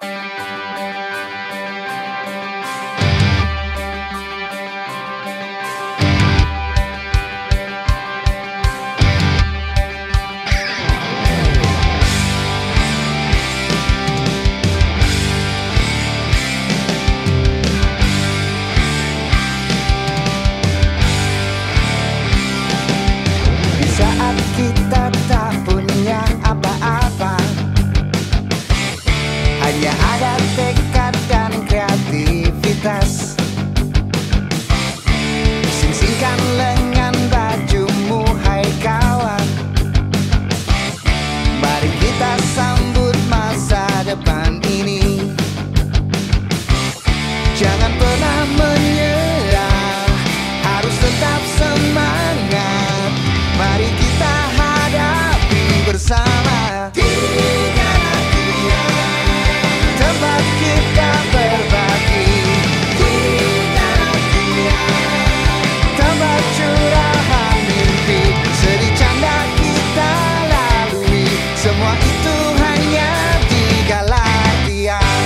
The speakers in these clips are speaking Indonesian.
Kita tak punya apa-apa, hanya ada tekad dan kreativitas. Sing-singkan lengan bajumu, hai kawan. Mari kita sambut masa depan ini. Jangan pernah menyerah, harus tetap semangat. Mari kita hadapi bersama. Tiga latihan, tempat kita berbagi. Tiga latihan, tempat curahan mimpi. Sedih canda kita lalui, semua itu hanya tiga latihan.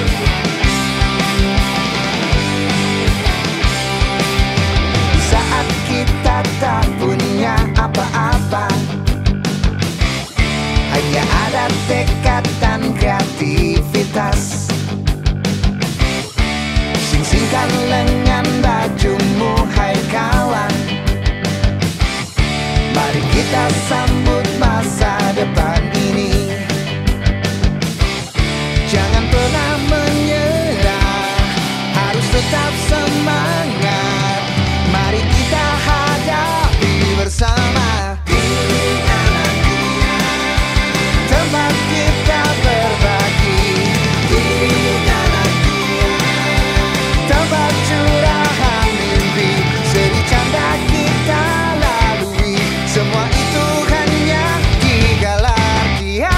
Saat kita tak punya apa-apa, hanya ada tekad dan kreativitas. Sing-singkan lengan bajumu, hai kawan. Mari kita sambut masa depan ini. Jangan pernah menyerah, harus tetap semangat. Mari kita hadapi bersama. Tiga latihan, tempat kita berbagi. Tiga latihan, tempat curahan mimpi. Sedih canda kita lalui, semua itu hanya tiga latihan.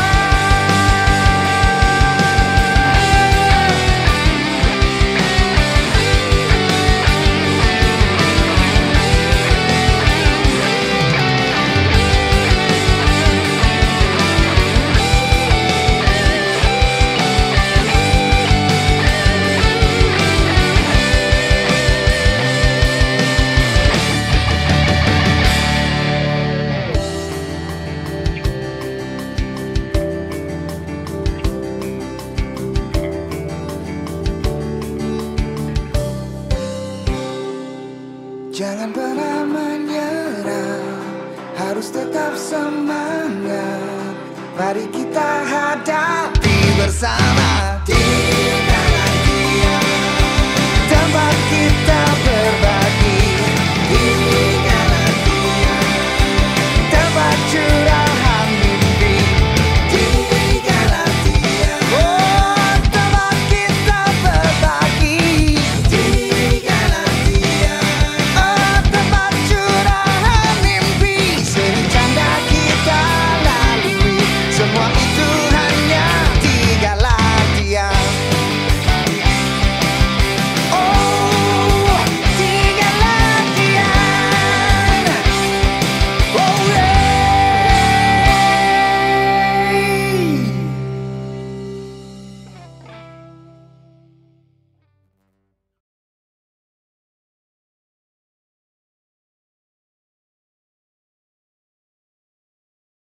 Jangan pernah menyerah, harus tetap semangat. Mari kita hadapi bersama.